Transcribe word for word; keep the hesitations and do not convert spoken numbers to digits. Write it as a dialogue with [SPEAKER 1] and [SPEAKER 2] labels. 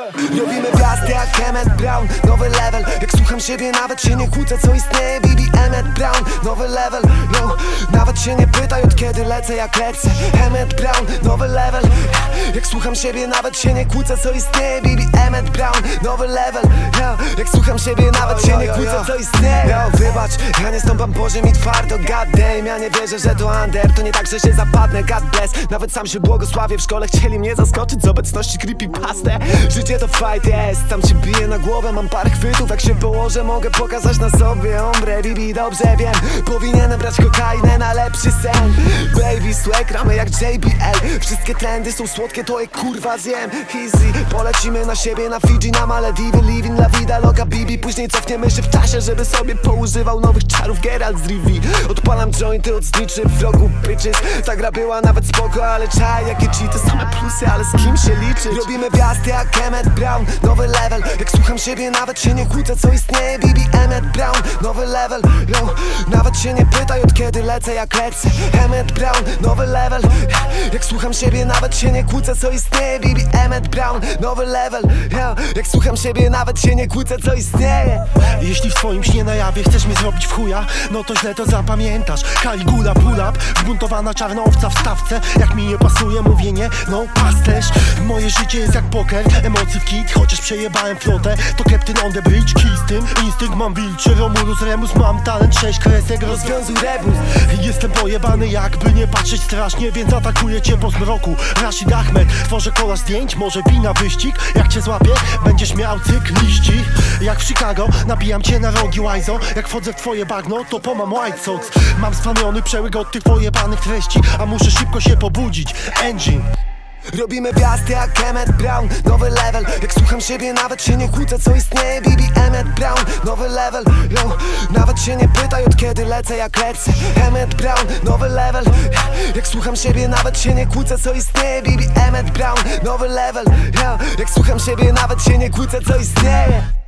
[SPEAKER 1] Robimy gwiazdy jak Emmett Brown, nowy level. Jak słucham siebie, nawet się nie kłócę, co istnieje. Bibi Emmett Brown, nowy level. No, nawet się nie pytaj, od kiedy lecę jak lecę. Emmett Brown, nowy level. Jak słucham siebie, nawet się nie kłócę, co istnieje. Bibi Emmett Brown, nowy level. No, jak słucham siebie, nawet się nie kłócę, co istnieje. Yo, wybacz, ja nie stąpam po ziemi twardo. God damn, ja nie wierzę, że to under. To nie tak, że się zapadnę, God bless. Nawet sam się błogosławię, w szkole chcieli mnie zaskoczyć z obecności creepypastę. Życie to fight jest, tam się bije na głowę. Mam parę chwytów, jak się położę, mogę pokazać na sobie. Ombre, Bibi, dobrze wiem, powinienem brać kokainę na lepszy sen. Baby, swag, ramy jak J B L. Wszystkie trendy są słodkie, to je kurwa zjem. Easy, polecimy na siebie, na Fidżi, na Malediwy. Living la vida loca, Bibi. Później cofniemy się w czasie, żeby sobie poużywał nowych czarów Geralt z Rivi. Odpalam jointy od zniczy w rogu bitches. Ta gra była nawet spoko, ale czaj, jakie cheaty. Same plusy, ale z kim się liczyć? Robimy gwiazdy jak Emmett Brown, nowy level. Jak słucham siebie, nawet się nie kłócę, co istnieje. Bibi Emmett Brown, nowy level. Yo, nawet się nie pytaj, od kiedy lecę jak lecę. Emmett Brown, nowy level. Jak słucham siebie, nawet się nie kłócę, co istnieje. Bibi Emmett Brown, nowy level. Yo, jak słucham siebie, nawet się nie kłócę, co istnieje.
[SPEAKER 2] Jeśli w swoim śnie na jawie chcesz mnie zrobić w chuja, no to źle to zapamiętasz. Caligula pull up, zbuntowana czarna owca w stawce. Jak mi nie pasuje mówienie, no pasterz. Moje życie jest jak poker, emocji w kit. Chociaż przejebałem flotę, to Captain on the bridge. Kij z tym, instynkt mam wilczy, Romulus Remus. Mam talent, sześć kresek, rozwiązuj rebus. Jestem pojebany, jakby nie patrzeć strasznie, więc atakuję cię po zmroku. Rashid Ahmed, tworzę kola zdjęć, może wina wyścig. Jak cię złapię, będziesz miał cykliści. Jak w Chicago, nabijam cię na rogi łajzo. Jak wchodzę w twoje bagno, to pomam White Sox. Mam spamiony przełyk od tych pojebanych treści, a muszę szybko się pobudzić. Engine.
[SPEAKER 1] Robimy gwiazdy jak Emmett Brown, nowy level. Jak słucham siebie, nawet się nie kłócę, co istnieje. Bibi Emmett Brown, nowy level. Yo, nawet się nie pytaj, od kiedy lecę jak lecę. Emmett Brown, nowy level. Jak słucham siebie, nawet się nie kłócę, co istnieje. Bibi Emmett Brown, nowy level. Yo, jak słucham siebie, nawet się nie kłócę, co istnieje.